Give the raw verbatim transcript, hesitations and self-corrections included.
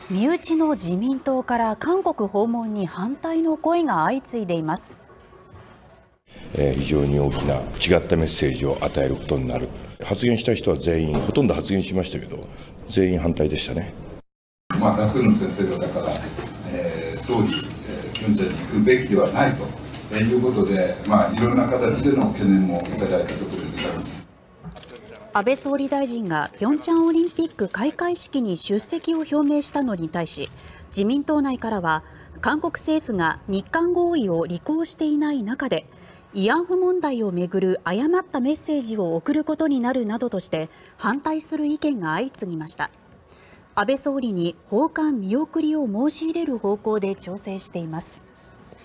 身内の自民党から韓国訪問に反対の声が相次いでいます。 えー、非常に大きな違ったメッセージを与えることになる。発言した人は全員、ほとんど発言しましたけど、全員反対でしたね。 まあ、多数の先生がだから、えー、総理、えー、ピョンチャンに行くべきではないと、えー、いうことで、まあ、いろんな形での懸念もいただいたところでございます。 安倍総理大臣が平昌オリンピック開会式に出席を表明したのに対し、自民党内からは韓国政府が日韓合意を履行していない中で慰安婦問題をめぐる誤ったメッセージを送ることになるなどとして反対する意見が相次ぎました。安倍総理に訪韓見送りを申し入れる方向で調整しています。